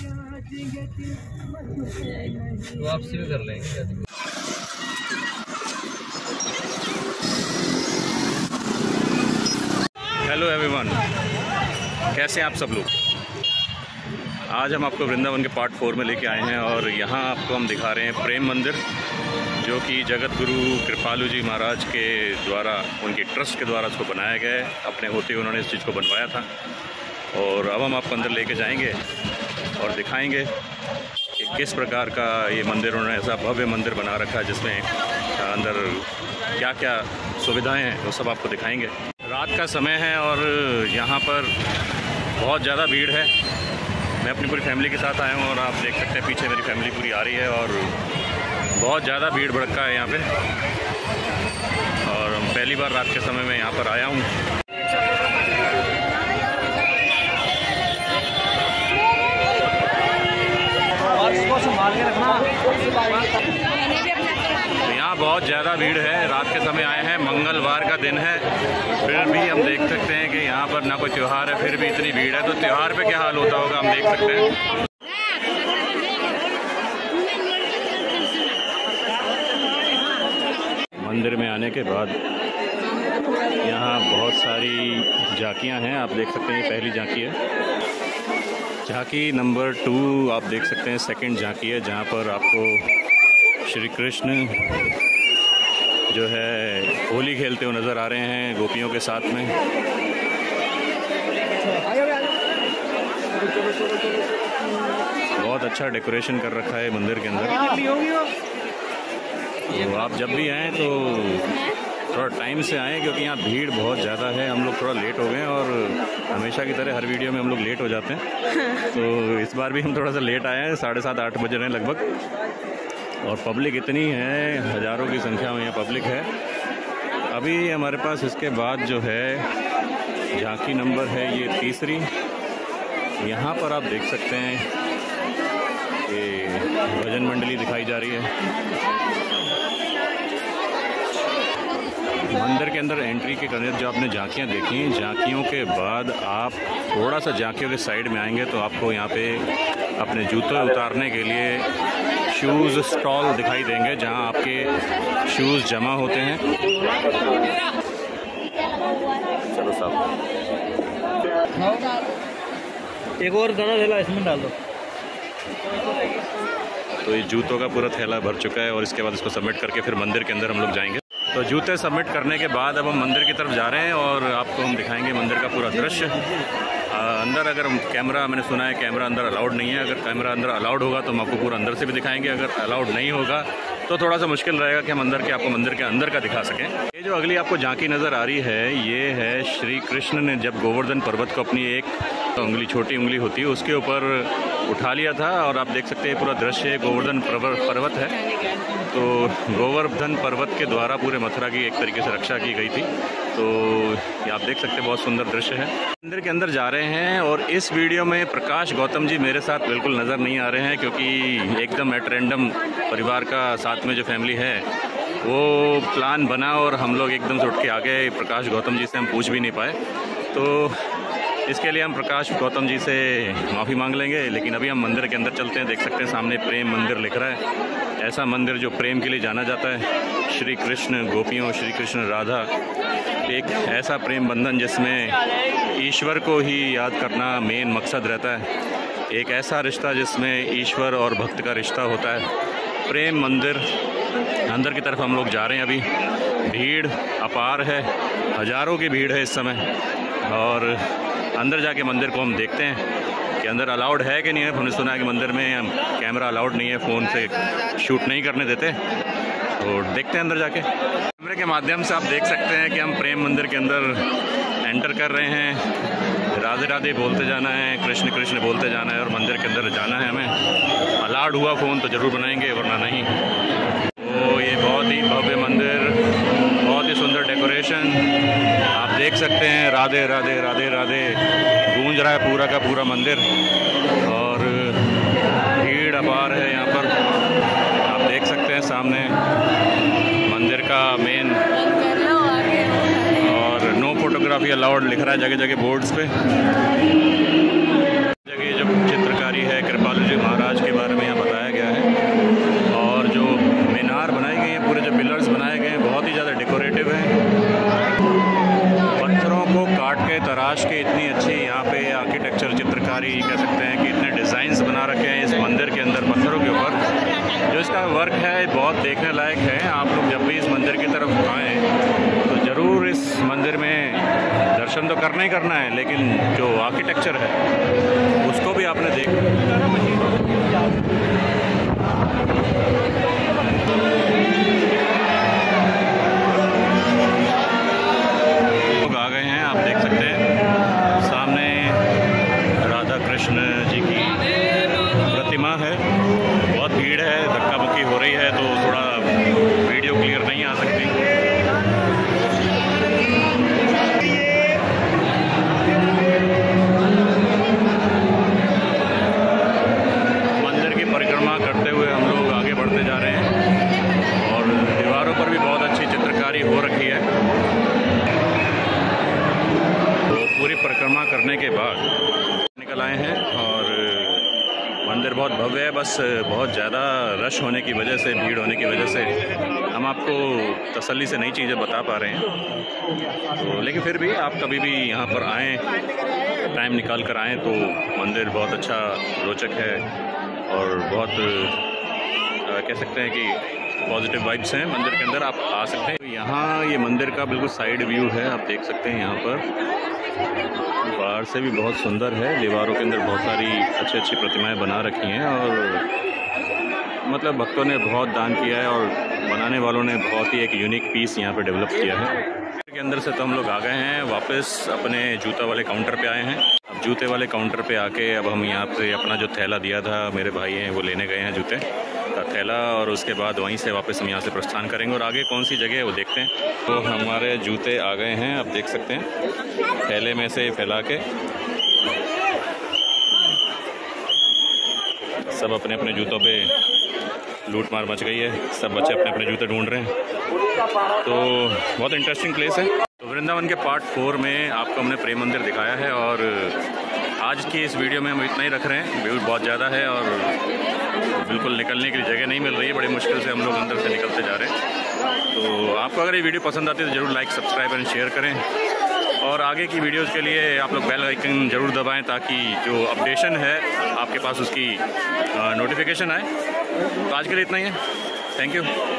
वापसी भी कर लेंगे। हेलो एवरीवन, कैसे हैं आप सब लोग। आज हम आपको वृंदावन के पार्ट 4 में लेके आए हैं और यहाँ आपको हम दिखा रहे हैं प्रेम मंदिर, जो कि जगत गुरु कृपालु जी महाराज के द्वारा, उनके ट्रस्ट के द्वारा इसको बनाया गया है। अपने होते हुए उन्होंने इस चीज़ को बनवाया था और अब हम आपको अंदर लेके जाएंगे और दिखाएंगे कि किस प्रकार का ये मंदिर, उन्होंने ऐसा भव्य मंदिर बना रखा है जिसमें अंदर क्या क्या सुविधाएं हैं वो सब आपको दिखाएंगे। रात का समय है और यहाँ पर बहुत ज़्यादा भीड़ है। मैं अपनी पूरी फैमिली के साथ आया हूँ और आप देख सकते हैं पीछे मेरी फैमिली पूरी आ रही है और बहुत ज़्यादा भीड़ भड़का है यहाँ पे। और पहली बार रात के समय में यहाँ पर आया हूँ। तो यहाँ बहुत ज़्यादा भीड़ है, रात के समय आए हैं, मंगलवार का दिन है, फिर भी हम देख सकते हैं कि यहाँ पर ना कोई त्यौहार है फिर भी इतनी भीड़ है। तो त्यौहार पे क्या हाल होता होगा हम देख सकते हैं। मंदिर में आने के बाद यहाँ बहुत सारी झांकियाँ हैं, आप देख सकते हैं। पहली झांकी है झांकी नंबर 2, आप देख सकते हैं सेकंड झांकी है, जहाँ पर आपको श्री कृष्ण जो है होली खेलते हुए नज़र आ रहे हैं गोपियों के साथ में। बहुत अच्छा डेकोरेशन कर रखा है मंदिर के अंदर। तो आप जब भी आएँ तो थोड़ा टाइम से आएँ, क्योंकि यहाँ भीड़ बहुत ज़्यादा है। हम लोग थोड़ा लेट हो गए और हमेशा की तरह हर वीडियो में हम लोग लेट हो जाते हैं। तो इस बार भी हम थोड़ा सा लेट आए हैं, 7:30-8 बज रहे हैं लगभग। और पब्लिक इतनी है, हज़ारों की संख्या में यहाँ पब्लिक है। अभी हमारे पास इसके बाद जो है झांकी नंबर है ये 3री। यहाँ पर आप देख सकते हैं कि भजन मंडली दिखाई जा रही है। मंदिर के अंदर एंट्री के अंदर जो आपने झांकियाँ देखी, झांकियों के बाद आप थोड़ा सा झांकियों के साइड में आएंगे तो आपको यहाँ पे अपने जूते उतारने के लिए शूज़ स्टॉल दिखाई देंगे, जहाँ आपके शूज़ जमा होते हैं। चलो साहब, एक और दाना थैला इसमें डाल दो। तो ये जूतों का पूरा थैला भर चुका है और इसके बाद इसको सबमिट करके फिर मंदिर के अंदर हम लोग जाएंगे। तो जूते सबमिट करने के बाद अब हम मंदिर की तरफ जा रहे हैं और आपको हम दिखाएंगे मंदिर का पूरा दृश्य। अंदर अगर कैमरा, मैंने सुना है कैमरा अंदर अलाउड नहीं है। अगर कैमरा अंदर अलाउड होगा तो हम आपको पूरा अंदर से भी दिखाएंगे। अगर अलाउड नहीं होगा तो थोड़ा सा मुश्किल रहेगा कि हम अंदर के आपको मंदिर के अंदर का दिखा सकें। ये जो अगली आपको झांकी नज़र आ रही है, ये है श्री कृष्ण ने जब गोवर्धन पर्वत को अपनी एक उंगली, छोटी उंगली होती है, उसके ऊपर उठा लिया था। और आप देख सकते हैं पूरा दृश्य गोवर्धन पर्वत है। तो गोवर्धन पर्वत के द्वारा पूरे मथुरा की एक तरीके से रक्षा की गई थी। तो ये आप देख सकते हैं, बहुत सुंदर दृश्य है। मंदिर के अंदर जा रहे हैं और इस वीडियो में प्रकाश गौतम जी मेरे साथ बिल्कुल नज़र नहीं आ रहे हैं, क्योंकि एकदम एट रैंडम परिवार का साथ में जो फैमिली है वो प्लान बना और हम लोग एकदम से उठ के आ गए। प्रकाश गौतम जी से हम पूछ भी नहीं पाए, तो इसके लिए हम प्रकाश गौतम जी से माफ़ी मांग लेंगे। लेकिन अभी हम मंदिर के अंदर चलते हैं। देख सकते हैं सामने प्रेम मंदिर लिख रहा है। ऐसा मंदिर जो प्रेम के लिए जाना जाता है। श्री कृष्ण गोपियों, श्री कृष्ण राधा, एक ऐसा प्रेम बंधन जिसमें ईश्वर को ही याद करना मेन मकसद रहता है। एक ऐसा रिश्ता जिसमें ईश्वर और भक्त का रिश्ता होता है। प्रेम मंदिर अंदर की तरफ हम लोग जा रहे हैं। अभी भीड़ अपार है, हज़ारों की भीड़ है इस समय। और अंदर जाके मंदिर को हम देखते हैं कि अंदर अलाउड है कि नहीं है। हमने सुना है कि मंदिर में कैमरा अलाउड नहीं है, फ़ोन से शूट नहीं करने देते। तो देखते हैं अंदर जाके। कैमरे के माध्यम से आप देख सकते हैं कि हम प्रेम मंदिर के अंदर एंटर कर रहे हैं। राधे राधे बोलते जाना है, कृष्ण कृष्ण बोलते जाना है और मंदिर के अंदर जाना है हमें। अलाउड हुआ फ़ोन तो ज़रूर बनाएंगे, वरना नहीं। तो ये बहुत ही भव्य मंदिर, बहुत ही सुंदर डेकोरेशन आप देख सकते हैं। राधे राधे राधे राधे गूंज रहा है पूरा का पूरा मंदिर और भीड़ अपार है यहाँ पर। आप देख सकते हैं सामने मंदिर का मेन, और नो फोटोग्राफी अलाउड लिख रहा है जगह जगह बोर्ड्स पे। जगह जो चित्रकारी स्टोरी है कृपालु जी महाराज के बारे में यहाँ बताया गया है। और जो मीनार बनाई गई हैं, पूरे जो पिलर्स बनाए गए हैं बहुत ही ज़्यादा डेकोरेटिव हैं। पत्थरों को काट के तराश के इतनी अच्छी यहाँ पे आर्किटेक्चर चित्रकारी कह सकते हैं कि इतने डिज़ाइंस बना रखे हैं इस मंदिर के अंदर पत्थरों के ऊपर। जो इसका वर्क है बहुत देखने लायक है। आप लोग जब भी इस मंदिर की तरफ आएँ तो ज़रूर इस मंदिर में दर्शन तो करना ही करना है, लेकिन जो आर्किटेक्चर है उसको भी आपने देख लोग आ गए हैं। आप देख सकते हैं सामने राधा कृष्ण जी की प्रतिमा है। बहुत भीड़ है, धक्का मुक्की हो रही है, तो थोड़ा वीडियो क्लियर नहीं आ सकती। मंदिर की परिक्रमा करते हुए हम लोग आगे बढ़ते जा रहे हैं और दीवारों पर भी बहुत अच्छी चित्रकारी हो रखी है। तो पूरी परिक्रमा करने के बाद निकल आए हैं और मंदिर बहुत भव्य है। बस बहुत ज़्यादा रश होने की वजह से, भीड़ होने की वजह से हम आपको तसल्ली से नई चीज़ें बता पा रहे हैं। तो लेकिन फिर भी आप कभी भी यहाँ पर आएँ, टाइम निकाल कर आएँ तो मंदिर बहुत अच्छा रोचक है और बहुत कह सकते हैं कि पॉजिटिव वाइब्स हैं मंदिर के अंदर। आप आ सकते हैं। यहाँ ये मंदिर का बिल्कुल साइड व्यू है, आप देख सकते हैं। यहाँ पर बाहर से भी बहुत सुंदर है। दीवारों के अंदर बहुत सारी अच्छी प्रतिमाएं बना रखी हैं और मतलब भक्तों ने बहुत दान किया है और बनाने वालों ने बहुत ही एक यूनिक पीस यहाँ पे डेवलप किया है। के अंदर से तो हम लोग आ गए हैं, वापस अपने जूता वाले काउंटर पे आए हैं। अब जूते वाले काउंटर पे आके अब हम यहाँ पे अपना जो थैला दिया था, मेरे भाई हैं वो लेने गए हैं जूते का थैला, और उसके बाद वहीं से वापस हम यहाँ से प्रस्थान करेंगे और आगे कौन सी जगह है वो देखते हैं। तो हमारे जूते आ गए हैं, आप देख सकते हैं थैले में से फैला के सब अपने अपने जूतों पे लूट मार मच गई है। सब बच्चे अपने अपने जूते ढूंढ रहे हैं। तो बहुत इंटरेस्टिंग प्लेस है। तो वृंदावन के पार्ट 4 में आपको हमने प्रेम मंदिर दिखाया है और आज की इस वीडियो में हम इतना ही रख रहे हैं। भीड़ बहुत ज़्यादा है और बिल्कुल निकलने की जगह नहीं मिल रही है। बड़ी मुश्किल से हम लोग अंदर से निकलते जा रहे हैं। तो आपको अगर ये वीडियो पसंद आती है तो ज़रूर लाइक, सब्सक्राइब एंड शेयर करें और आगे की वीडियोज़ के लिए आप लोग बेल आइकन ज़रूर दबाएँ ताकि जो अपडेशन है आपके पास उसकी नोटिफिकेशन आए। तो आज के लिए इतना ही है। Thank you.